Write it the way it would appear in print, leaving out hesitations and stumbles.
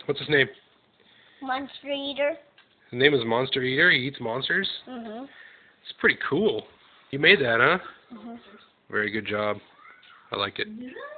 What's his name? Monster Eater. His name is Monster Eater. He eats monsters. Mhm. It's pretty cool. You made that, huh? Mhm. Very good job. I like it.